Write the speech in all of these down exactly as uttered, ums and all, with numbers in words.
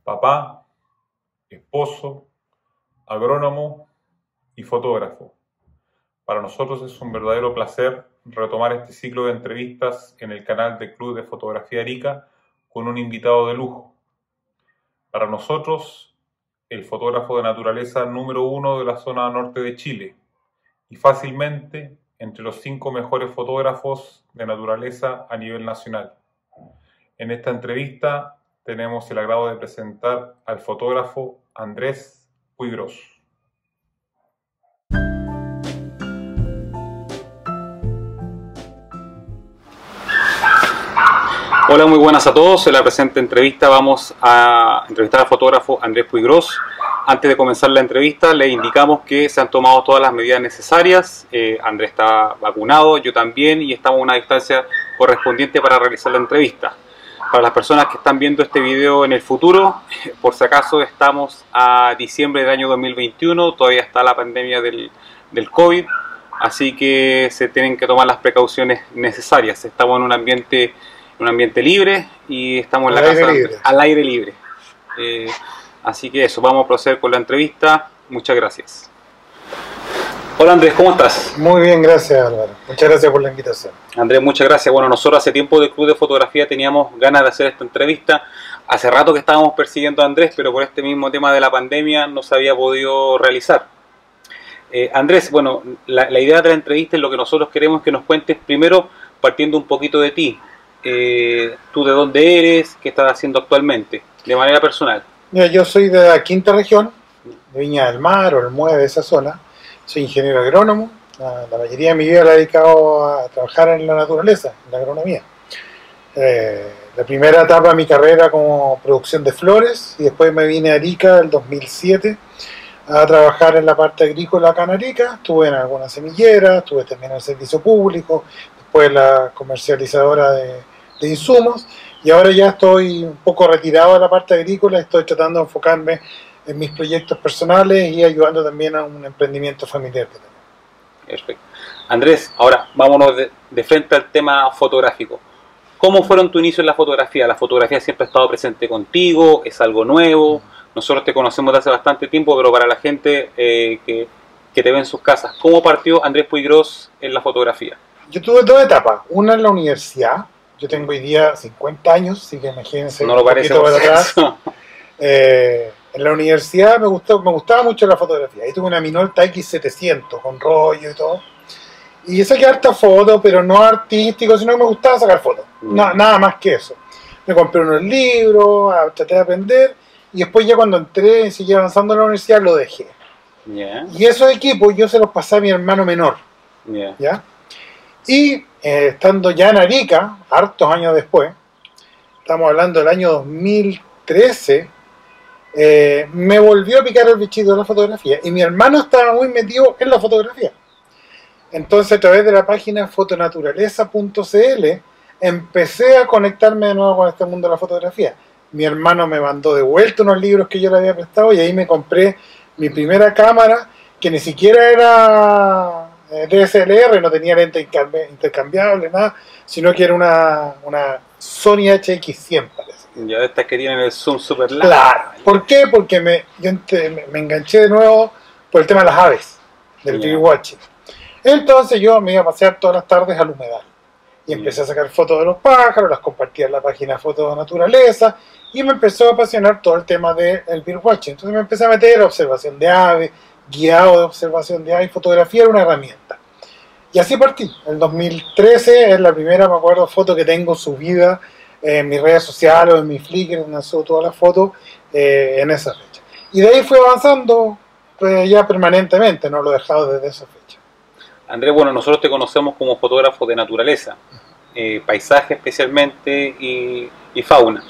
papá, esposo, agrónomo y fotógrafo. Para nosotros es un verdadero placer retomar este ciclo de entrevistas en el canal del Club de Fotografía Arica con un invitado de lujo. Para nosotros, el fotógrafo de naturaleza número uno de la zona norte de Chile y fácilmente entre los cinco mejores fotógrafos de naturaleza a nivel nacional. En esta entrevista tenemos el agrado de presentar al fotógrafo Andrés Puigros. Hola, muy buenas a todos. En la presente entrevista vamos a entrevistar al fotógrafo Andrés Puigros. Antes de comenzar la entrevista, le indicamos que se han tomado todas las medidas necesarias. Eh, Andrés está vacunado, yo también, y estamos a una distancia correspondiente para realizar la entrevista. Para las personas que están viendo este video en el futuro, por si acaso estamos a diciembre del año dos mil veintiuno, todavía está la pandemia del, del COVID, así que se tienen que tomar las precauciones necesarias. Estamos en un ambiente, un ambiente libre y estamos en la casa al aire libre. Eh, así que eso, vamos a proceder con la entrevista. Muchas gracias. Hola Andrés, ¿cómo estás? Muy bien, gracias Álvaro. Muchas gracias por la invitación. Andrés, muchas gracias. Bueno, nosotros hace tiempo del Club de Fotografía teníamos ganas de hacer esta entrevista. Hace rato que estábamos persiguiendo a Andrés, pero por este mismo tema de la pandemia no se había podido realizar. Eh, Andrés, bueno, la, la idea de la entrevista es lo que nosotros queremos que nos cuentes primero, partiendo un poquito de ti. Eh, ¿Tú de dónde eres? ¿Qué estás haciendo actualmente? De manera personal. Mira, yo soy de la quinta región, de Viña del Mar o el Mueve, de esa zona. Soy ingeniero agrónomo. La, la mayoría de mi vida la he dedicado a trabajar en la naturaleza, en la agronomía. Eh, la primera etapa de mi carrera como producción de flores, y después me vine a Arica en el dos mil siete a trabajar en la parte agrícola acá en Arica. Estuve en algunas semilleras, estuve también en el servicio público, después en la comercializadora de, de insumos, y ahora ya estoy un poco retirado de la parte agrícola. Estoy tratando de enfocarme en mis proyectos personales y ayudando también a un emprendimiento familiar que tengo. Perfecto. Andrés, ahora vámonos de, de frente al tema fotográfico. ¿Cómo fueron tu inicio en la fotografía? ¿La fotografía siempre ha estado presente contigo? ¿Es algo nuevo? Nosotros te conocemos de hace bastante tiempo, pero para la gente eh, que, que te ve en sus casas, ¿cómo partió Andrés Puigros en la fotografía? Yo tuve dos etapas. Una en la universidad. Yo tengo hoy día cincuenta años, así que imagínense. No lo parece por atrás. Eh, en la universidad me gustó, me gustaba mucho la fotografía. Ahí tuve una Minolta X setecientos con rollo y todo. Y saqué harta fotos, pero no artístico, sino que me gustaba sacar fotos. Mm. No, nada más que eso. Me compré unos libros, traté de aprender, y después ya cuando entré y seguí avanzando en la universidad lo dejé. Yeah. Y esos equipos yo se los pasé a mi hermano menor. Yeah. ¿Ya? Y eh, estando ya en Arica, hartos años después, estamos hablando del año dos mil trece, eh, me volvió a picar el bichito de la fotografía, y mi hermano estaba muy metido en la fotografía. Entonces, a través de la página fotonaturaleza punto c l empecé a conectarme de nuevo con este mundo de la fotografía. Mi hermano me mandó de vuelta unos libros que yo le había prestado, y ahí me compré mi primera cámara, que ni siquiera era D S L R, no tenía lente intercambiable, nada, sino que era una, una Sony H X cien, parece. Ya de estas que tienen el zoom super largo. Claro. ¿Por qué? Porque me, yo me, me enganché de nuevo por el tema de las aves, del Yeah. birdwatching. Entonces yo me iba a pasear todas las tardes al humedal. Y empecé Yeah. a sacar fotos de los pájaros, las compartía en la página Foto de Naturaleza, y me empezó a apasionar todo el tema del birdwatching. Entonces me empecé a meter a observación de aves, guiado de observación de aves, fotografía era una herramienta. Y así partí. En el dos mil trece es la primera, me acuerdo, foto que tengo subida en mis redes sociales o en mi Flickr, donde subo todas las fotos eh, en esa fecha. Y de ahí fui avanzando pues, ya permanentemente, no lo he dejado desde esa fecha. Andrés, bueno, nosotros te conocemos como fotógrafo de naturaleza, eh, paisaje especialmente y, y fauna.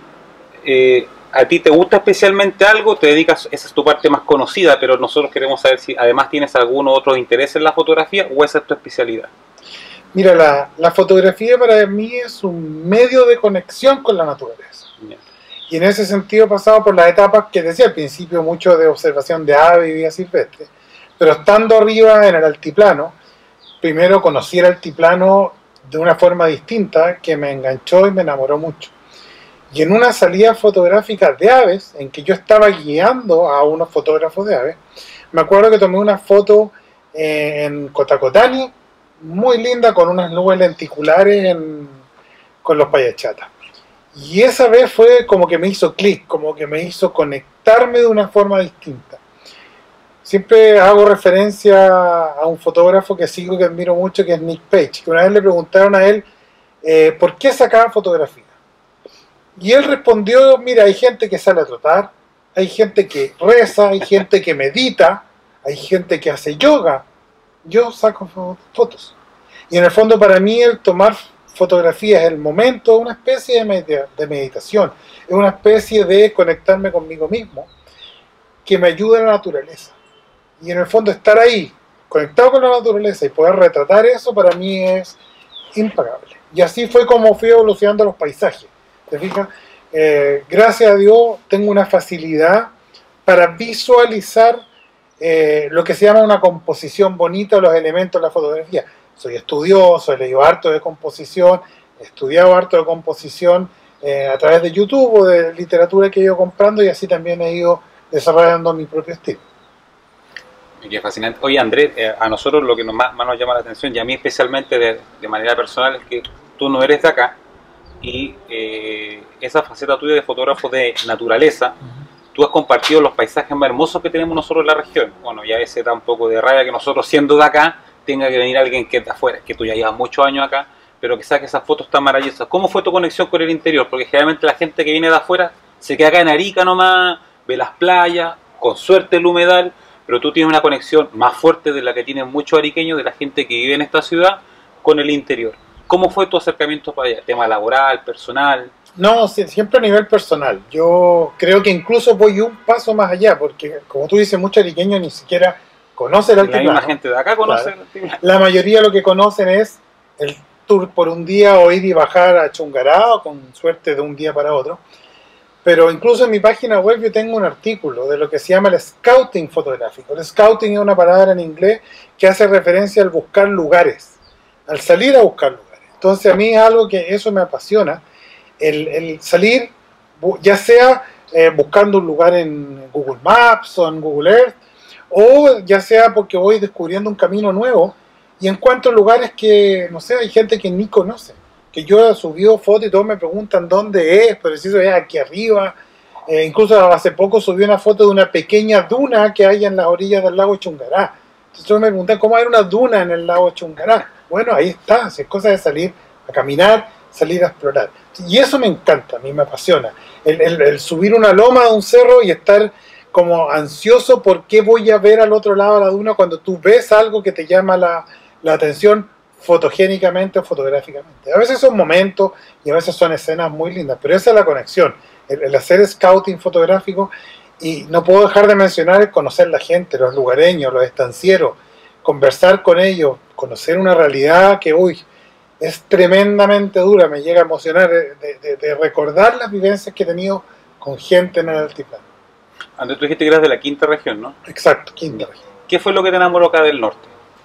Eh, ¿A ti te gusta especialmente algo? ¿Te dedicas, esa es tu parte más conocida, pero nosotros queremos saber si además tienes algún otro interés en la fotografía o esa es tu especialidad? Mira, la, la fotografía para mí es un medio de conexión con la naturaleza. Bien. Y en ese sentido he pasado por las etapas que decía al principio, mucho de observación de aves y vida silvestre, pero estando arriba en el altiplano, primero conocí el altiplano de una forma distinta que me enganchó y me enamoró mucho. Y en una salida fotográfica de aves, en que yo estaba guiando a unos fotógrafos de aves, me acuerdo que tomé una foto eh, en Cotacotani, muy linda, con unas nubes lenticulares en, con los payachatas. Y esa vez fue como que me hizo clic, como que me hizo conectarme de una forma distinta. Siempre hago referencia a un fotógrafo que sigo, que admiro mucho, que es Nick Page, que una vez le preguntaron a él eh, ¿por qué sacaba fotografía? Y él respondió, mira, hay gente que sale a trotar, hay gente que reza, hay gente que medita, hay gente que hace yoga. Yo saco fotos. Y en el fondo para mí el tomar fotografía es el momento, una especie de meditación, es una especie de conectarme conmigo mismo, que me ayuda a la naturaleza. Y en el fondo estar ahí, conectado con la naturaleza y poder retratar eso, para mí es impagable. Y así fue como fui evolucionando los paisajes. ¿Te fijas? Eh, gracias a Dios tengo una facilidad para visualizar eh, lo que se llama una composición bonita de los elementos de la fotografía. Soy estudioso, he leído harto de composición, he estudiado harto de composición eh, a través de YouTube o de literatura que he ido comprando, y así también he ido desarrollando mi propio estilo. Qué fascinante. Oye, Andrés, eh, a nosotros lo que nos, más, más nos llama la atención, y a mí especialmente de, de manera personal, es que tú no eres de acá, y eh, esa faceta tuya de fotógrafo de naturaleza, uh-huh. Tú has compartido los paisajes más hermosos que tenemos nosotros en la región. Bueno, ya a veces da un poco de rabia que nosotros, siendo de acá, tenga que venir alguien que es de afuera, que tú ya llevas muchos años acá, pero que saque esas fotos tan maravillosas. ¿Cómo fue tu conexión con el interior? Porque generalmente la gente que viene de afuera se queda acá en Arica nomás, ve las playas, con suerte el humedal, pero tú tienes una conexión más fuerte de la que tienen muchos ariqueños, de la gente que vive en esta ciudad, con el interior. ¿Cómo fue tu acercamiento para allá? ¿Tema laboral, personal? No, siempre a nivel personal. Yo creo que incluso voy un paso más allá, porque como tú dices, muchos ariqueños ni siquiera conocen el altiplano. La misma gente de acá conoce claro. el altiplano. La mayoría lo que conocen es el tour por un día, o ir y bajar a Chungará, o con suerte de un día para otro. Pero incluso en mi página web yo tengo un artículo de lo que se llama el scouting fotográfico. El scouting es una palabra en inglés que hace referencia al buscar lugares, al salir a buscar lugares. Entonces a mí es algo que eso me apasiona, el, el salir, ya sea eh, buscando un lugar en Google Maps o en Google Earth, o ya sea porque voy descubriendo un camino nuevo y encuentro lugares que, no sé, hay gente que ni conoce, que yo he subido fotos y todos me preguntan dónde es, pero si eso es aquí arriba. Eh, incluso hace poco subí una foto de una pequeña duna que hay en las orillas del lago Chungará. Entonces todos me preguntan cómo hay una duna en el lago Chungará. Bueno, ahí está, es cosa de salir a caminar, salir a explorar. Y eso me encanta, a mí me apasiona. El, el, el subir una loma de un cerro y estar como ansioso por qué voy a ver al otro lado de la duna, cuando tú ves algo que te llama la, la atención fotogénicamente o fotográficamente. A veces son momentos y a veces son escenas muy lindas, pero esa es la conexión, el, el hacer scouting fotográfico. Y no puedo dejar de mencionar el conocer la gente, los lugareños, los estancieros, conversar con ellos, conocer una realidad que, uy, es tremendamente dura, me llega a emocionar de, de, de recordar las vivencias que he tenido con gente en el altiplano. Andrés, tú dijiste que eras de la quinta región, ¿no? Exacto, quinta región. ¿Qué fue lo que te enamoró acá del norte?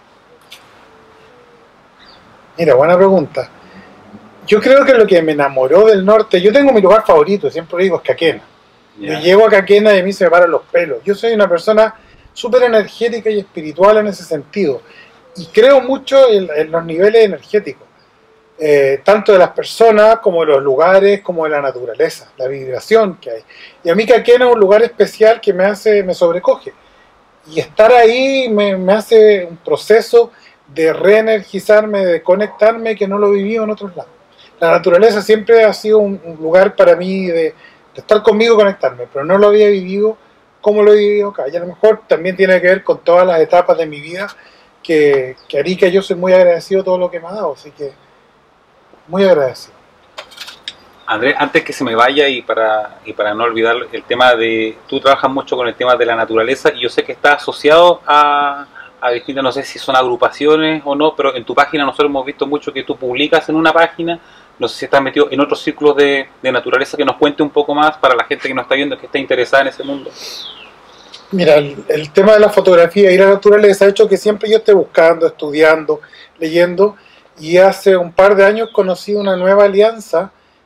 Mira, buena pregunta. Yo creo que lo que me enamoró del norte, yo tengo mi lugar favorito, siempre digo, es Caquena. Yeah. Yo llego a Caquena y a mí se me paran los pelos. Yo soy una persona súper energética y espiritual en ese sentido. Y creo mucho en, en los niveles energéticos. Eh, tanto de las personas, como de los lugares, como de la naturaleza, la vibración que hay. Y a mí Caquena es un lugar especial que me hace, me sobrecoge. Y estar ahí me, me hace un proceso de reenergizarme, de conectarme, que no lo he vivido en otros lados. La naturaleza siempre ha sido un, un lugar para mí de, de estar conmigo, conectarme, pero no lo había vivido como lo he vivido acá. Y a lo mejor también tiene que ver con todas las etapas de mi vida, que, que Arica, yo soy muy agradecido de todo lo que me ha dado, así que muy agradecido. Andrés, antes que se me vaya, y para, y para no olvidar el tema de, tú trabajas mucho con el tema de la naturaleza, y yo sé que está asociado a, a distintas, no sé si son agrupaciones o no, pero en tu página nosotros hemos visto mucho que tú publicas en una página, no sé si estás metido en otros círculos de, de naturaleza, que nos cuente un poco más para la gente que nos está viendo, que está interesada en ese mundo. Mira, el, el tema de la fotografía y la naturaleza ha hecho que siempre yo esté buscando, estudiando, leyendo, y hace un par de años conocí una nueva alianza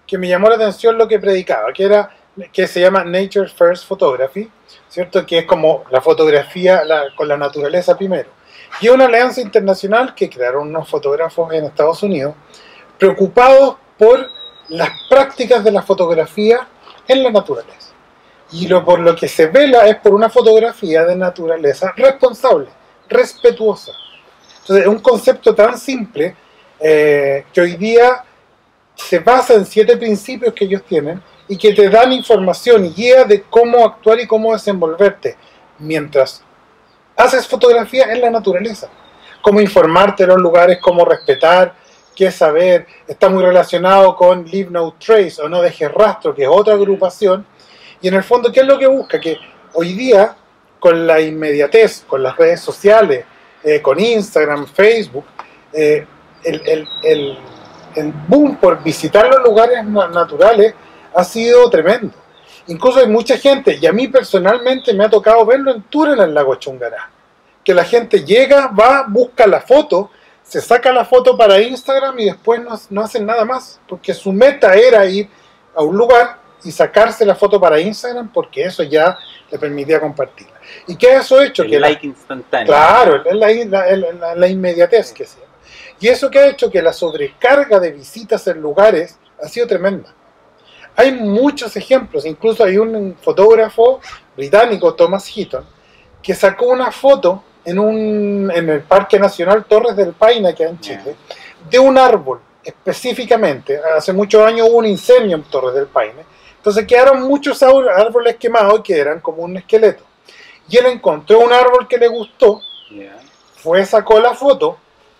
que me llamó la atención lo que predicaba, que era que se llama Nature First Photography, ¿cierto? Que es como la fotografía la, con la naturaleza primero. Y una alianza internacional que crearon unos fotógrafos en Estados Unidos preocupados por las prácticas de la fotografía en la naturaleza. Y lo, por lo que se vela es por una fotografía de naturaleza responsable, respetuosa. Entonces, es un concepto tan simple eh, que hoy día se basa en siete principios que ellos tienen y que te dan información y guía de cómo actuar y cómo desenvolverte mientras haces fotografía en la naturaleza. Cómo informarte de los lugares, cómo respetar, qué saber. Está muy relacionado con Leave No Trace o No Dejes Rastro, que es otra agrupación. Y en el fondo, ¿qué es lo que busca? Que hoy día, con la inmediatez, con las redes sociales, eh, con Instagram, Facebook, eh, el, el, el, el boom por visitar los lugares naturales ha sido tremendo. Incluso hay mucha gente, y a mí personalmente me ha tocado verlo en tour en el lago Chungará, que la gente llega, va, busca la foto, se saca la foto para Instagram y después no, no hacen nada más, porque su meta era ir a un lugar y sacarse la foto para Instagram, porque eso ya le permitía compartirla. ¿Y qué ha eso hecho? El que like la, instantáneo. Claro, la, la, la, la inmediatez que se llama. Y eso que ha hecho que la sobrecarga de visitas en lugares ha sido tremenda. Hay muchos ejemplos, incluso hay un fotógrafo británico, Thomas Heaton, que sacó una foto en, un, en el Parque Nacional Torres del Paine, que hay en Chile, de un árbol específicamente. Hace muchos años hubo un incendio en Torres del Paine, entonces quedaron muchos árboles quemados que eran como un esqueleto. Y él encontró un árbol que le gustó, fue, sacó la foto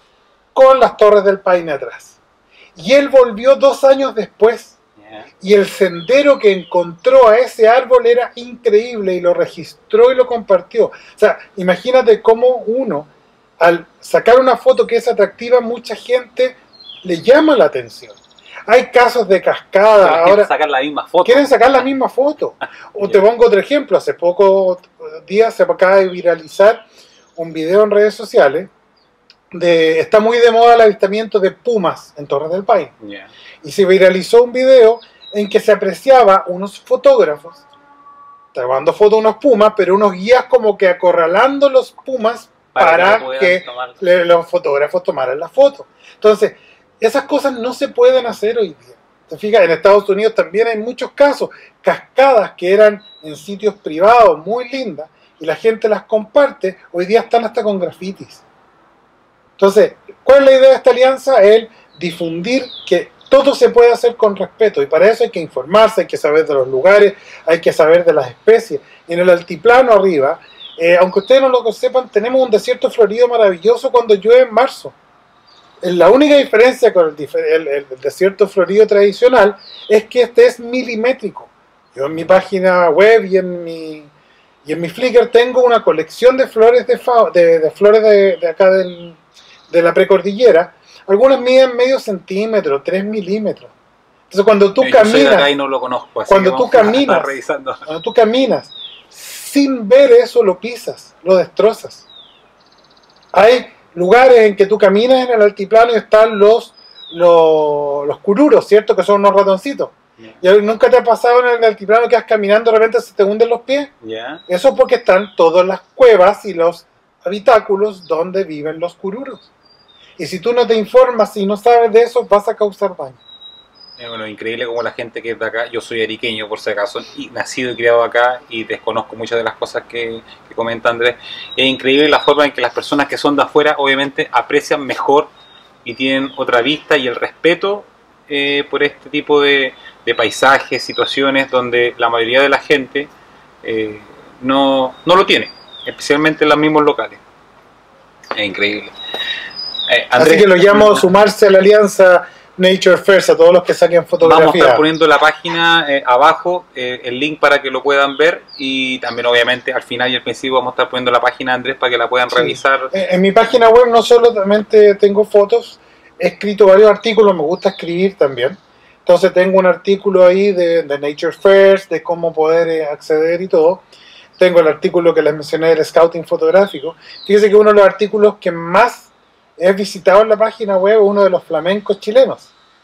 con las Torres del Paine atrás. Y él volvió dos años después. Y el sendero que encontró a ese árbol era increíble y lo registró y lo compartió. O sea, imagínate cómo uno, al sacar una foto que es atractiva, mucha gente le llama la atención. Hay casos de cascada. Ahora quieren sacar la misma foto. Quieren sacar la misma foto. O te pongo otro ejemplo. Hace pocos días se acaba de viralizar un video en redes sociales. De, está muy de moda el avistamiento de pumas en Torres del Paine. Yeah. Y se viralizó un video en que se apreciaba unos fotógrafos tomando fotos de unos pumas, pero unos guías como que acorralando los pumas para, para que, que le, los fotógrafos tomaran la foto. Entonces, esas cosas no se pueden hacer hoy día. ¿Te fijas? En Estados Unidos también hay muchos casos, cascadas que eran en sitios privados muy lindas y la gente las comparte, hoy día están hasta con grafitis. Entonces, ¿cuál es la idea de esta alianza? El difundir que todo se puede hacer con respeto, y para eso hay que informarse, hay que saber de los lugares, hay que saber de las especies. Y en el altiplano arriba, eh, aunque ustedes no lo sepan, tenemos un desierto florido maravilloso cuando llueve en marzo. La única diferencia con el, el, el desierto florido tradicional es que este es milimétrico. Yo en mi página web y en mi, y en mi Flickr tengo una colección de flores de, fa, de, de flores de, de acá del... de la precordillera. Algunas miden medio centímetro, tres milímetros. Entonces cuando tú yo caminas, soy de acá y no lo conozco, así cuando tú caminas, cuando tú caminas, sin ver eso lo pisas, lo destrozas. Hay lugares en que tú caminas en el altiplano y están los los, los cururos, ¿cierto? Que son unos ratoncitos. Yeah. ¿Y nunca te ha pasado en el altiplano que vas caminando y de repente se te hunden los pies? Yeah. Eso es porque están todas las cuevas y los habitáculos donde viven los cururos. Y si tú no te informas y no sabes de eso, vas a causar daño. Eh, bueno, increíble como la gente que es de acá, yo soy ariqueño por si acaso, y nacido y criado acá, y desconozco muchas de las cosas que, que comenta Andrés. Es increíble la forma en que las personas que son de afuera, obviamente, aprecian mejor y tienen otra vista y el respeto eh, por este tipo de, de paisajes, situaciones donde la mayoría de la gente eh, no, no lo tiene, especialmente en los mismos locales. Es increíble. Eh, Andrés, así que lo llamo a sumarse a la alianza Nature First, a todos los que saquen fotografías. Vamos a estar poniendo la página eh, abajo, eh, el link para que lo puedan ver, y también obviamente al final y al principio vamos a estar poniendo la página de Andrés para que la puedan sí. revisar. En, en mi página web no solamente tengo fotos, he escrito varios artículos, me gusta escribir también. Entonces tengo un artículo ahí de, de Nature First, de cómo poder eh, acceder y todo. Tengo el artículo que les mencioné del scouting fotográfico. Fíjense que uno de los artículos que más he visitado en la página web es uno de los flamencos chilenos.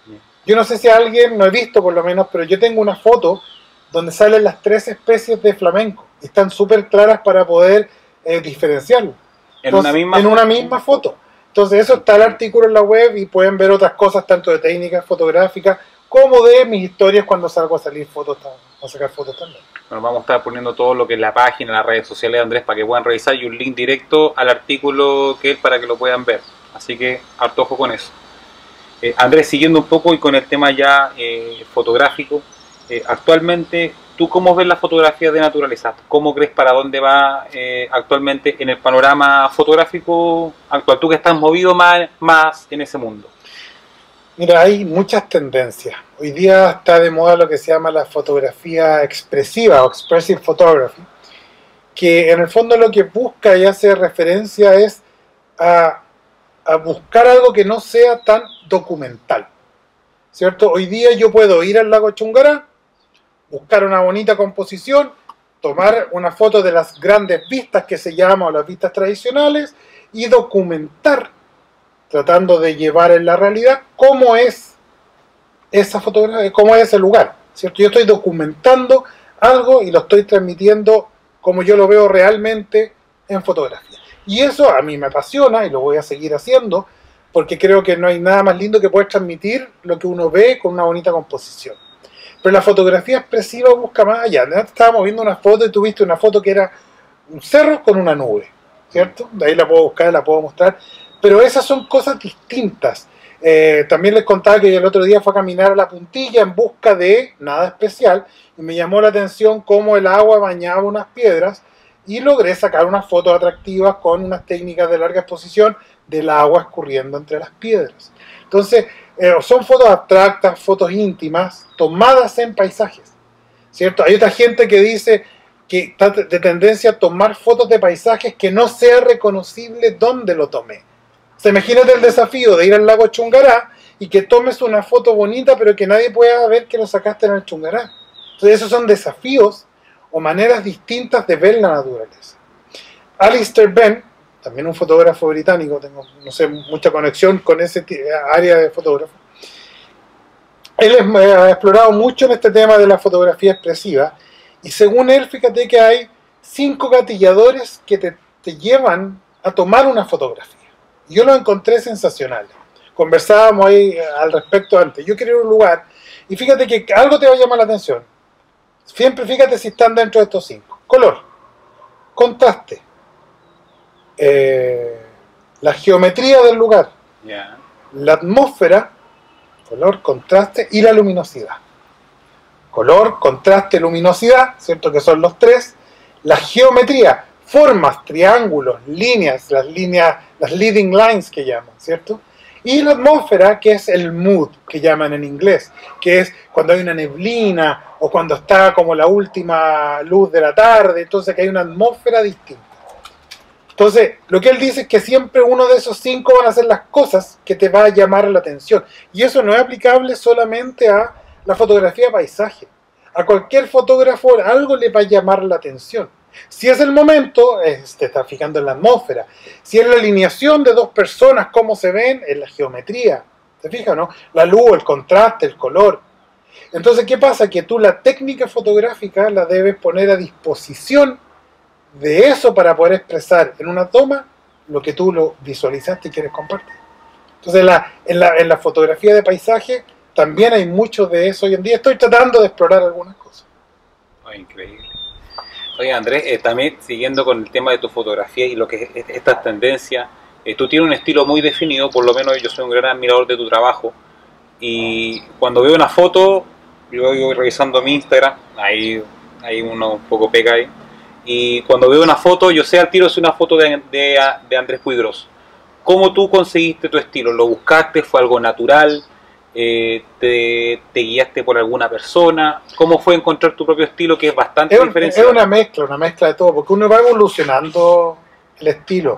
Yo no sé si alguien, no he visto por lo menos, pero yo tengo una foto donde salen las tres especies de flamenco. Están súper claras para poder eh, diferenciarlo. En Entonces, una misma en una misma foto. Entonces eso está el artículo en la web y pueden ver otras cosas, tanto de técnicas fotográficas como de mis historias cuando salgo a salir fotos, a sacar fotos también. Bueno, vamos a estar poniendo todo lo que es la página, las redes sociales de Andrés para que puedan revisar y un link directo al artículo que es para que lo puedan ver. Así que harto ojo con eso. Eh, Andrés, siguiendo un poco y con el tema ya eh, fotográfico, eh, actualmente, ¿tú cómo ves la fotografía de naturaleza? ¿Cómo crees para dónde va eh, actualmente en el panorama fotográfico actual? Tú que estás movido más, más en ese mundo. Mira, hay muchas tendencias. Hoy día está de moda lo que se llama la fotografía expresiva o expressive photography, que en el fondo lo que busca y hace referencia es a, a buscar algo que no sea tan documental, ¿cierto? Hoy día yo puedo ir al lago Chungará, buscar una bonita composición, tomar una foto de las grandes vistas que se llaman o las vistas tradicionales y documentar, tratando de llevar en la realidad cómo es esa fotografía, cómo es ese lugar, ¿cierto? Yo estoy documentando algo y lo estoy transmitiendo como yo lo veo realmente en fotografía. Y eso a mí me apasiona y lo voy a seguir haciendo porque creo que no hay nada más lindo que poder transmitir lo que uno ve con una bonita composición. Pero la fotografía expresiva busca más allá. Antes estábamos viendo una foto y tuviste una foto que era un cerro con una nube, ¿cierto? De ahí la puedo buscar, la puedo mostrar. Pero esas son cosas distintas. Eh, también les contaba que el otro día fue a caminar a la Puntilla en busca de nada especial y me llamó la atención cómo el agua bañaba unas piedras y logré sacar unas fotos atractivas con unas técnicas de larga exposición del agua escurriendo entre las piedras. Entonces, eh, son fotos abstractas, fotos íntimas, tomadas en paisajes, ¿cierto? Hay otra gente que dice que está de tendencia a tomar fotos de paisajes que no sea reconocible dónde lo tomé. O sea, imagínate el desafío de ir al lago Chungará y que tomes una foto bonita pero que nadie pueda ver que lo sacaste en el Chungará. Entonces esos son desafíos o maneras distintas de ver la naturaleza. Alistair Benn, también un fotógrafo británico, tengo no sé, mucha conexión con ese área de fotógrafo, él ha explorado mucho en este tema de la fotografía expresiva y según él, fíjate que hay cinco gatilladores que te, te llevan a tomar una fotografía. Yo lo encontré sensacional. Conversábamos ahí al respecto antes. Yo quería ir a un lugar y fíjate que algo te va a llamar la atención. Siempre fíjate si están dentro de estos cinco. Color, contraste, eh, la geometría del lugar, Yeah. la atmósfera, color, contraste y la luminosidad. Color, contraste, luminosidad, ¿cierto? Que son los tres. La geometría, formas, triángulos, líneas, las líneas, las leading lines que llaman, ¿cierto? Y la atmósfera, que es el mood, que llaman en inglés, que es cuando hay una neblina o cuando está como la última luz de la tarde, entonces que hay una atmósfera distinta. Entonces, lo que él dice es que siempre uno de esos cinco van a ser las cosas que te va a llamar la atención. Y eso no es aplicable solamente a la fotografía de paisaje. A cualquier fotógrafo algo le va a llamar la atención. Si es el momento, es, te estás fijando en la atmósfera. Si es la alineación de dos personas, cómo se ven, en la geometría. ¿Te fijas, no? La luz, el contraste, el color. Entonces, ¿qué pasa? Que tú la técnica fotográfica la debes poner a disposición de eso para poder expresar en una toma lo que tú lo visualizaste y quieres compartir. Entonces, la, en, la, en la fotografía de paisaje también hay mucho de eso hoy en día. Estoy tratando de explorar algunas cosas. Oh, increíble. Oye Andrés, eh, también siguiendo con el tema de tu fotografía y lo que es estas tendencias, eh, tú tienes un estilo muy definido, por lo menos yo soy un gran admirador de tu trabajo y cuando veo una foto, yo voy revisando mi Instagram, ahí hay uno un poco pega ahí, y cuando veo una foto, yo sé al tiro si es una foto de, de, de Andrés Puy Gros. ¿Cómo tú conseguiste tu estilo? ¿Lo buscaste? ¿Fue algo natural? Eh, te, ¿Te guiaste por alguna persona? ¿Cómo fue encontrar tu propio estilo que es bastante es un, diferenciado? Es una mezcla, una mezcla de todo, porque uno va evolucionando el estilo.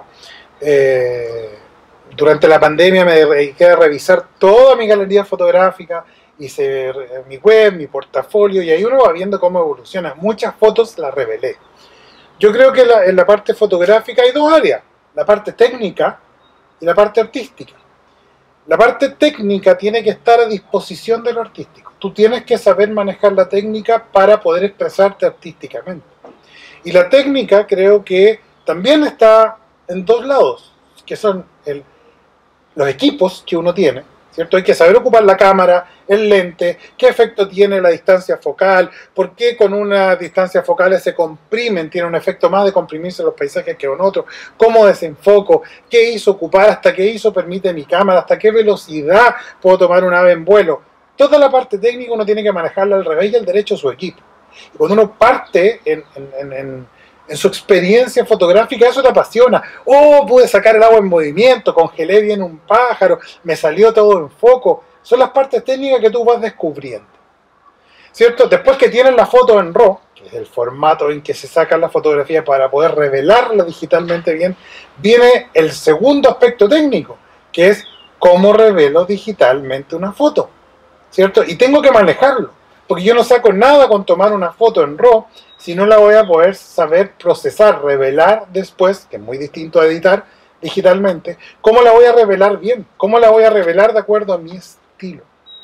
Eh, durante la pandemia me dediqué a revisar toda mi galería fotográfica, hice mi web, mi portafolio, y ahí uno va viendo cómo evoluciona. Muchas fotos las revelé. Yo creo que la, en la parte fotográfica hay dos áreas, la parte técnica y la parte artística. La parte técnica tiene que estar a disposición de lo artístico. Tú tienes que saber manejar la técnica para poder expresarte artísticamente. Y la técnica creo que también está en dos lados, que son el, los equipos que uno tiene, ¿cierto? Hay que saber ocupar la cámara, el lente, qué efecto tiene la distancia focal, por qué con una distancia focal se comprimen, tiene un efecto más de comprimirse los paisajes que con otros, cómo desenfoco, qué hizo ocupar, hasta qué hizo permite mi cámara, hasta qué velocidad puedo tomar un ave en vuelo. Toda la parte técnica uno tiene que manejarla al revés y al derecho de su equipo. Y cuando uno parte en, en, en, en, en su experiencia fotográfica, eso te apasiona. Oh, pude sacar el agua en movimiento, congelé bien un pájaro, me salió todo en foco. Son las partes técnicas que tú vas descubriendo, ¿cierto? Después que tienes la foto en RAW, que es el formato en que se sacan las fotografías para poder revelarla digitalmente bien, viene el segundo aspecto técnico, que es cómo revelo digitalmente una foto, ¿cierto? Y tengo que manejarlo, porque yo no saco nada con tomar una foto en RAW si no la voy a poder saber procesar, revelar después, que es muy distinto a editar digitalmente. ¿Cómo la voy a revelar bien? ¿Cómo la voy a revelar de acuerdo a mi estilo?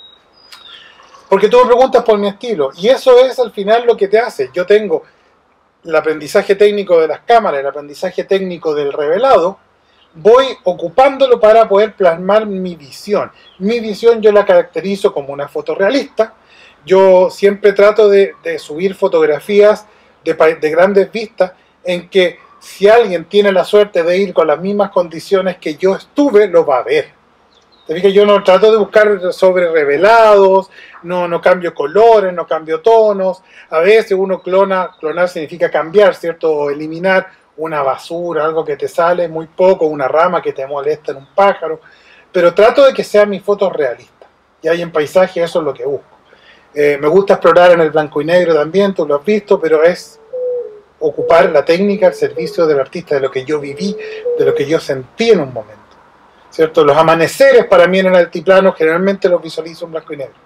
Porque tú me preguntas por mi estilo, y eso es al final lo que te hace. Yo tengo el aprendizaje técnico de las cámaras, el aprendizaje técnico del revelado, voy ocupándolo para poder plasmar mi visión. Mi visión yo la caracterizo como una fotorrealista. Yo siempre trato de, de subir fotografías de, de grandes vistas en que si alguien tiene la suerte de ir con las mismas condiciones que yo estuve, lo va a ver. Te fijas, yo no trato de buscar sobre revelados, no, no cambio colores, no cambio tonos. A veces uno clona, clonar significa cambiar, ¿cierto? O eliminar una basura, algo que te sale muy poco, una rama que te molesta en un pájaro. Pero trato de que sean mis fotos realistas. Y ahí en paisaje eso es lo que busco. Eh, me gusta explorar en el blanco y negro también, tú lo has visto, pero es ocupar la técnica al servicio del artista, de lo que yo viví, de lo que yo sentí en un momento, ¿cierto? Los amaneceres para mí en el altiplano generalmente los visualizo en blanco y negro.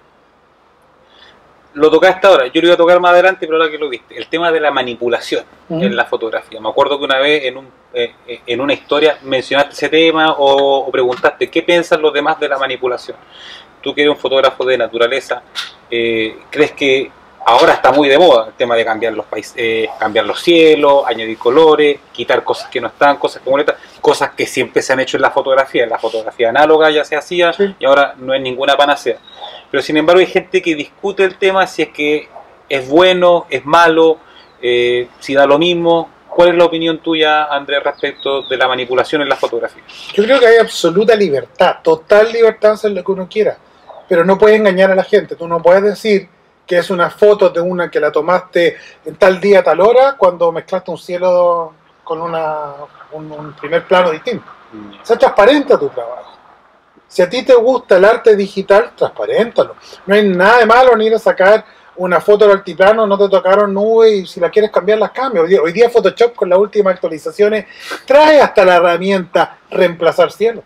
Lo tocaste ahora, yo lo iba a tocar más adelante, pero ahora que lo viste, el tema de la manipulación uh-huh. en la fotografía. Me acuerdo que una vez en, un, eh, en una historia mencionaste ese tema o, o preguntaste qué piensan los demás de la manipulación. Tú que eres un fotógrafo de naturaleza, eh, ¿crees que ahora está muy de moda el tema de cambiar los pais eh, cambiar los cielos, añadir colores, quitar cosas que no están, cosas como estas, cosas que siempre se han hecho en la fotografía, en la fotografía análoga ya se hacía sí. y ahora no es ninguna panacea? Pero sin embargo hay gente que discute el tema si es que es bueno, es malo, eh, si da lo mismo. ¿Cuál es la opinión tuya, Andrés, respecto de la manipulación en la fotografía? Yo creo que hay absoluta libertad, total libertad de hacer lo que uno quiera, pero no puedes engañar a la gente. Tú no puedes decir que es una foto de una que la tomaste en tal día, tal hora, cuando mezclaste un cielo con una, un, un primer plano distinto. Mm. Sea transparente a tu trabajo. Si a ti te gusta el arte digital, transparéntalo. No hay nada de malo en ir a sacar una foto del altiplano, no te tocaron nubes y si la quieres cambiar las cambias. Hoy día, hoy día Photoshop con las últimas actualizaciones trae hasta la herramienta reemplazar cielo.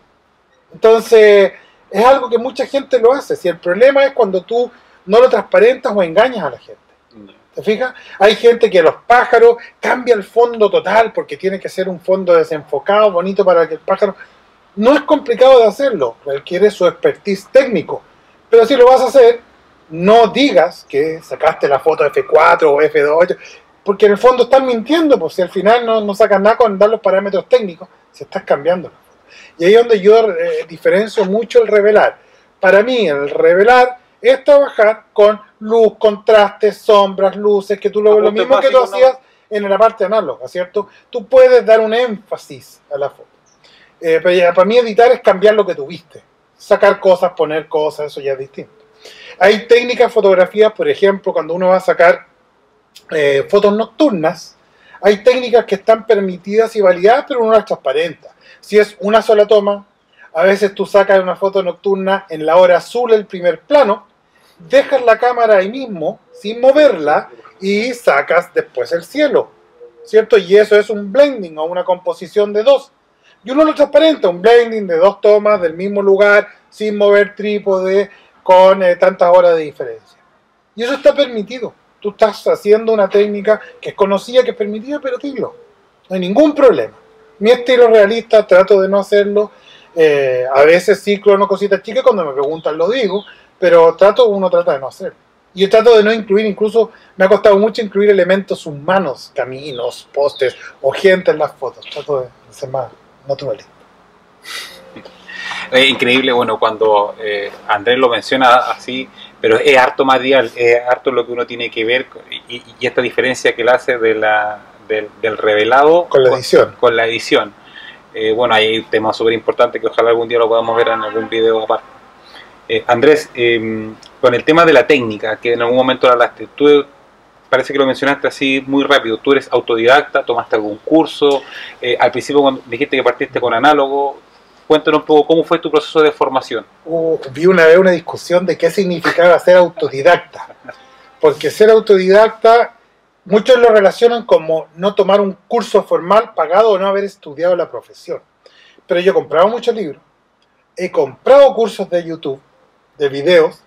Entonces es algo que mucha gente lo hace. Si el problema es cuando tú no lo transparentas o engañas a la gente. ¿Te fijas? Hay gente que los pájaros cambia el fondo total porque tiene que ser un fondo desenfocado, bonito para que el pájaro... No es complicado de hacerlo, requiere su expertise técnico. Pero si lo vas a hacer, no digas que sacaste la foto F cuatro o F dos, porque en el fondo estás mintiendo, pues si al final no, no sacas nada con dar los parámetros técnicos, se estás cambiando. Y ahí es donde yo eh, diferencio mucho el revelar. Para mí, el revelar es trabajar con luz, contrastes, sombras, luces, que tú lo, lo mismo que tú hacías en la parte análoga, ¿cierto? Tú puedes dar un énfasis a la foto. Eh, pero ya, para mí editar es cambiar lo que tuviste. Sacar cosas, poner cosas, eso ya es distinto. Hay técnicas fotografías, por ejemplo, cuando uno va a sacar eh, fotos nocturnas, hay técnicas que están permitidas y validadas, pero uno las transparenta. Si es una sola toma, a veces tú sacas una foto nocturna en la hora azul, el primer plano, dejas la cámara ahí mismo, sin moverla, y sacas después el cielo, ¿cierto? Y eso es un blending o una composición de dos. Y uno lo transparenta, un blending de dos tomas del mismo lugar, sin mover trípode, con eh, tantas horas de diferencia. Y eso está permitido. Tú estás haciendo una técnica que es conocida, que es permitida, pero dilo. No hay ningún problema. Mi estilo realista, trato de no hacerlo. Eh, a veces sí clono cositas chicas, cuando me preguntan lo digo, pero trato, uno trata de no hacer. Y yo trato de no incluir, incluso me ha costado mucho incluir elementos humanos, caminos, postes o gente en las fotos. Trato de ser más naturalista. Es increíble, bueno, cuando eh, Andrés lo menciona así, pero es harto material, es harto lo que uno tiene que ver y, y esta diferencia que él hace de la, del, del revelado con la edición. Con, con la edición. Eh, bueno, hay un tema súper importante que ojalá algún día lo podamos ver en algún video aparte. Eh, Andrés, eh, con el tema de la técnica, que en algún momento hablaste, tú parece que lo mencionaste así muy rápido, tú eres autodidacta, tomaste algún curso, eh, al principio cuando dijiste que partiste con análogo, cuéntanos un poco cómo fue tu proceso de formación. Uh, vi una vez una discusión de qué significaba ser autodidacta, porque ser autodidacta muchos lo relacionan como no tomar un curso formal pagado o no haber estudiado la profesión, pero yo he comprado muchos libros, he comprado cursos de YouTube, de videos,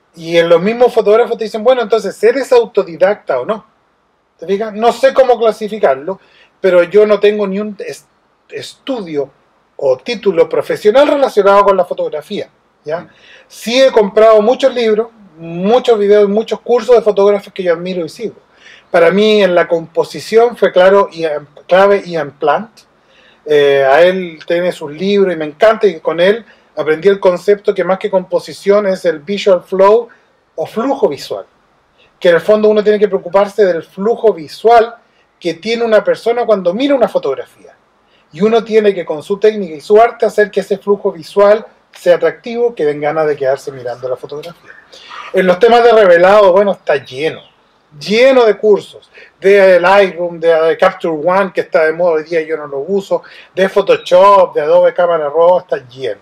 y en los mismos fotógrafos te dicen, bueno, entonces, ¿eres autodidacta o no? ¿Te fijas? No sé cómo clasificarlo, pero yo no tengo ni un est estudio o título profesional relacionado con la fotografía, ¿ya? Sí he comprado muchos libros, muchos videos, muchos cursos de fotógrafos que yo admiro y sigo. Para mí, en la composición fue claro y clave Ian Plant. Eh, a él tiene sus libros y me encanta, y con él aprendí el concepto que más que composición es el visual flow o flujo visual, que en el fondo uno tiene que preocuparse del flujo visual que tiene una persona cuando mira una fotografía, y uno tiene que con su técnica y su arte hacer que ese flujo visual sea atractivo, que den ganas de quedarse mirando la fotografía. En los temas de revelado, bueno, está lleno lleno de cursos, de Lightroom, de, de Capture One, que está de moda hoy día y yo no lo uso, de Photoshop, de Adobe Camera Raw, está lleno.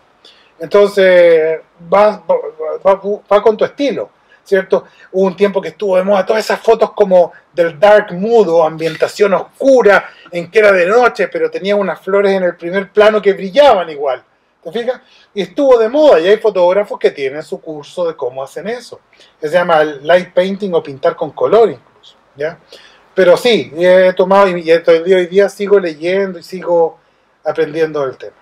Entonces, va, va, va, va con tu estilo, ¿cierto? Hubo un tiempo que estuvo de moda todas esas fotos como del dark mood o ambientación oscura, en que era de noche, pero tenía unas flores en el primer plano que brillaban igual. ¿Te fijas? Y estuvo de moda, y hay fotógrafos que tienen su curso de cómo hacen eso, que se llama light painting o pintar con color incluso, ¿ya? Pero sí, he tomado, y hoy día sigo leyendo y sigo aprendiendo del tema.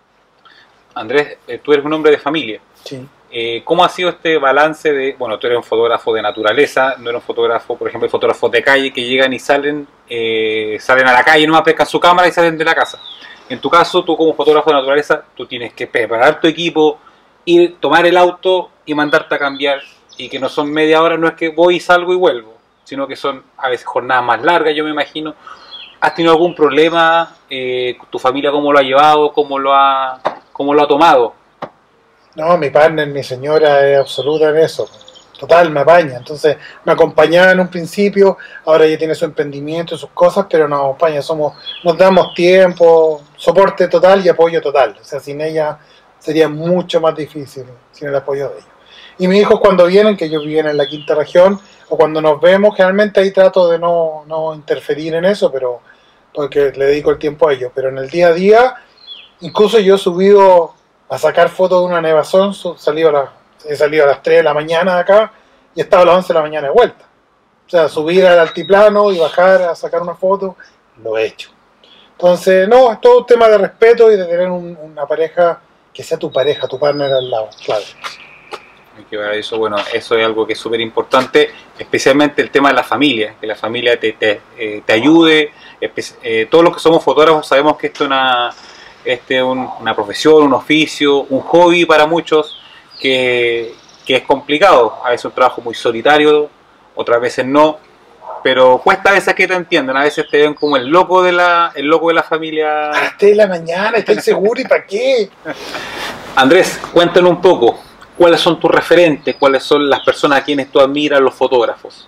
Andrés, tú eres un hombre de familia. Sí. Eh, ¿Cómo ha sido este balance de, bueno, tú eres un fotógrafo de naturaleza, no eres un fotógrafo, por ejemplo, hay fotógrafos de calle que llegan y salen, eh, salen a la calle, nomás pescan su cámara y salen de la casa? En tu caso, tú como fotógrafo de naturaleza, tú tienes que preparar tu equipo, ir, tomar el auto y mandarte a cambiar, y que no son media hora, no es que voy y salgo y vuelvo, sino que son a veces jornadas más largas, yo me imagino. ¿Has tenido algún problema? Eh, ¿Tu familia cómo lo ha llevado? ¿Cómo lo ha, cómo lo ha tomado? No, mi partner, mi señora es absoluta en eso. Total, me apaña. Entonces, me acompañaba en un principio, ahora ella tiene su emprendimiento, sus cosas, pero nos acompaña. Somos, nos damos tiempo, soporte total y apoyo total. O sea, sin ella sería mucho más difícil, sin el apoyo de ella. Y mis hijos cuando vienen, que ellos viven en la quinta región, o cuando nos vemos, generalmente ahí trato de no, no interferir en eso, pero porque le dedico el tiempo a ellos. Pero en el día a día, incluso yo he subido a sacar fotos de una nevazón, salido a la, he salido a las tres de la mañana de acá y he estado a las once de la mañana de vuelta. O sea, subir al altiplano y bajar a sacar una foto, lo he hecho. Entonces, no, es todo un tema de respeto y de tener un, una pareja que sea tu pareja, tu partner al lado, claro. Eso, bueno, eso es algo que es súper importante, especialmente el tema de la familia, que la familia te, te, eh, te ayude. Eh, todos los que somos fotógrafos sabemos que esto es una, este, un, una profesión, un oficio, un hobby para muchos, que, que es complicado. A veces es un trabajo muy solitario, otras veces no, pero cuesta a veces que te entiendan, a veces te ven como el loco de la, el loco de la familia. A las tres de la mañana, estoy seguro, ¿y para qué? Andrés, cuéntanos un poco. ¿Cuáles son tus referentes? ¿Cuáles son las personas a quienes tú admiras, los fotógrafos?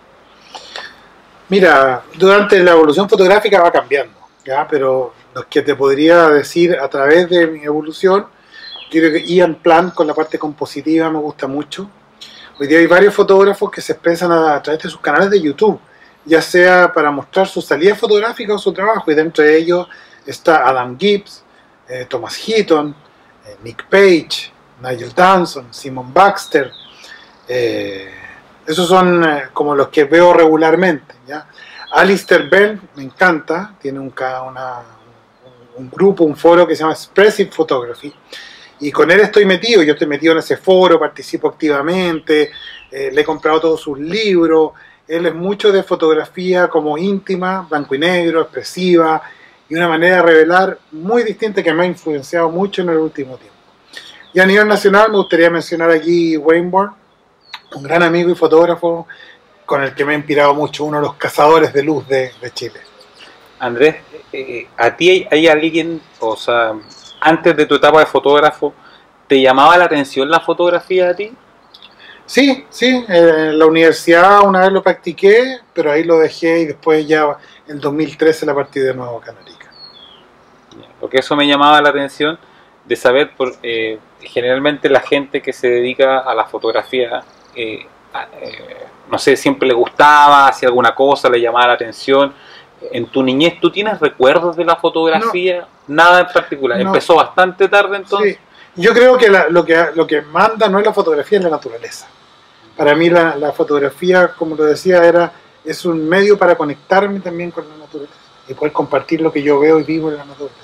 Mira, durante la evolución fotográfica va cambiando, ¿ya? Pero lo que te podría decir a través de mi evolución, yo creo que Ian Plant con la parte compositiva me gusta mucho. Hoy día hay varios fotógrafos que se expresan a, a través de sus canales de YouTube, ya sea para mostrar su salida fotográfica o su trabajo, y dentro de ellos está Adam Gibbs, eh, Thomas Heaton, eh, Nick Page, Nigel Danson, Simon Baxter, eh, esos son eh, como los que veo regularmente, ¿ya? Alistair Bell me encanta, tiene un, una, un, un grupo, un foro que se llama Expressive Photography, Y con él estoy metido, yo estoy metido en ese foro, participo activamente, eh, le he comprado todos sus libros. Él es mucho de fotografía como íntima, blanco y negro, expresiva, y una manera de revelar muy distinta que me ha influenciado mucho en el último tiempo. Y a nivel nacional me gustaría mencionar aquí Wayneborn, un gran amigo y fotógrafo con el que me ha inspirado mucho, uno de los cazadores de luz de, de Chile. Andrés, eh, ¿a ti hay, hay alguien, o sea, antes de tu etapa de fotógrafo, te llamaba la atención la fotografía a ti? Sí, sí, en la universidad una vez lo practiqué, pero ahí lo dejé y después ya en dos mil trece la partí de nuevo acá en Arica. Porque eso me llamaba la atención de saber, por, eh, generalmente la gente que se dedica a la fotografía, eh, eh, no sé, siempre le gustaba, hacía alguna cosa, le llamaba la atención. En tu niñez, ¿tú tienes recuerdos de la fotografía? No, nada en particular. No. Empezó bastante tarde entonces. Sí. Yo creo que, la, lo que lo que manda no es la fotografía, es la naturaleza. Para mí la, la fotografía, como lo decía, era es un medio para conectarme también con la naturaleza y poder compartir lo que yo veo y vivo en la naturaleza.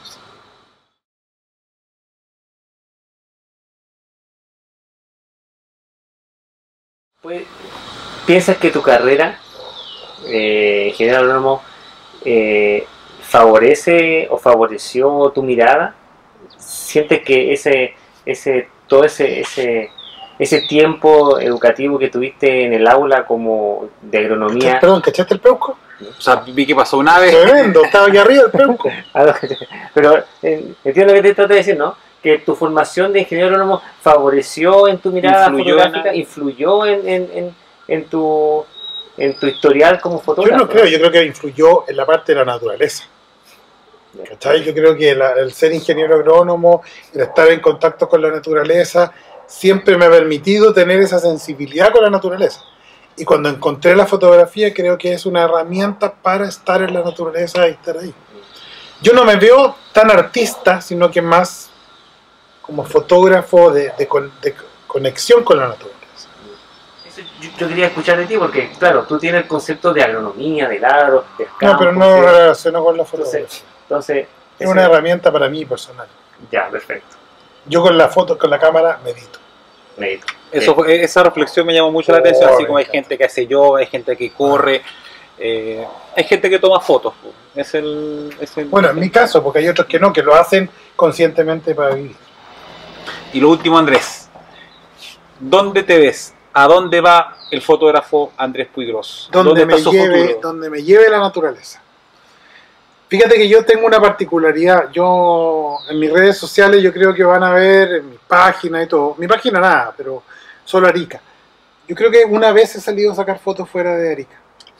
Pues, ¿piensas que tu carrera, eh, ingeniero agrónomo, eh, favorece o favoreció tu mirada? ¿Sientes que ese, ese, todo ese, ese, ese tiempo educativo que tuviste en el aula como de agronomía... Perdón, ¿cachaste el peuco? O sea, vi que pasó una vez. Tremendo, estaba aquí arriba el peuco. Pero eh, entiendo lo que te trato de decir, ¿no? Que tu formación de ingeniero agrónomo favoreció en tu mirada influyó fotográfica, en... influyó en, en, en, en, tu, en tu historial como fotógrafo. Yo no creo, yo creo que influyó en la parte de la naturaleza. ¿Cachai? Yo creo que la, el ser ingeniero agrónomo, el estar en contacto con la naturaleza, siempre me ha permitido tener esa sensibilidad con la naturaleza. Y cuando encontré la fotografía, creo que es una herramienta para estar en la naturaleza y estar ahí. Yo no me veo tan artista, sino que más como fotógrafo de, de, de conexión con la naturaleza. Eso yo, yo quería escuchar de ti porque, claro, tú tienes el concepto de agronomía, de agro, de campo. No, pero no lo relaciono con la fotografía. Entonces, entonces es ese, una herramienta para mí personal. Ya, perfecto. Yo con la foto, con la cámara, medito. Medito. Eso fue, esa reflexión me llamó mucho oh, la atención, así como hay gente que hace yoga, hay gente que corre, eh, hay gente que toma fotos. Es el, es el, bueno, en mi caso, porque hay otros que no, que lo hacen conscientemente para vivir. Y lo último, Andrés, ¿dónde te ves? ¿A dónde va el fotógrafo Andrés Puigros? Donde, ¿Dónde me está su lleve, futuro? Donde me lleve la naturaleza. Fíjate que yo tengo una particularidad. Yo, en mis redes sociales, yo creo que van a ver, en mi página y todo. Mi página nada, pero solo Arica. Yo creo que una vez he salido a sacar fotos fuera de Arica.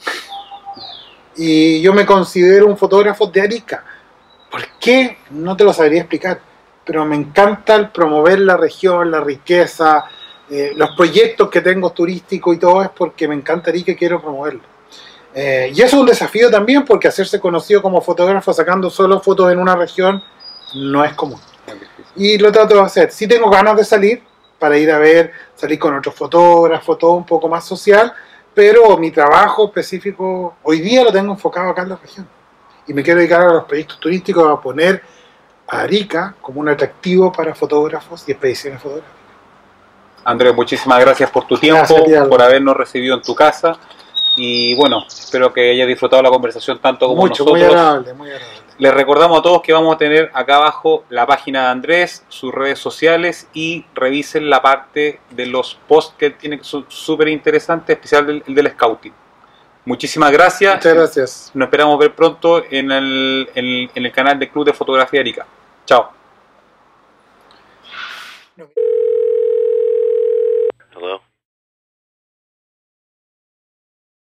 Y yo me considero un fotógrafo de Arica. ¿Por qué? No te lo sabría explicar. Pero me encanta el promover la región, la riqueza, eh, los proyectos que tengo turísticos y todo es porque me encanta Arica y quiero promoverlo. Eh, y eso es un desafío también porque hacerse conocido como fotógrafo sacando solo fotos en una región no es común. Y lo trato de hacer. Sí tengo ganas de salir para ir a ver, salir con otros fotógrafos, todo un poco más social, pero mi trabajo específico hoy día lo tengo enfocado acá en la región. Y me quiero dedicar a los proyectos turísticos, a poner a Arica como un atractivo para fotógrafos y expediciones fotográficas. Andrés, muchísimas gracias por tu tiempo, gracias, por habernos recibido en tu casa y bueno, espero que hayas disfrutado la conversación tanto como Mucho, nosotros. Muy agradable, muy agradable. Les recordamos a todos que vamos a tener acá abajo la página de Andrés, sus redes sociales y revisen la parte de los posts que tiene que son súper interesantes, especial del, el del Scouting. Muchísimas gracias. Muchas gracias. Nos esperamos ver pronto en el, en, en el canal del Club de Fotografía Arica. Chao.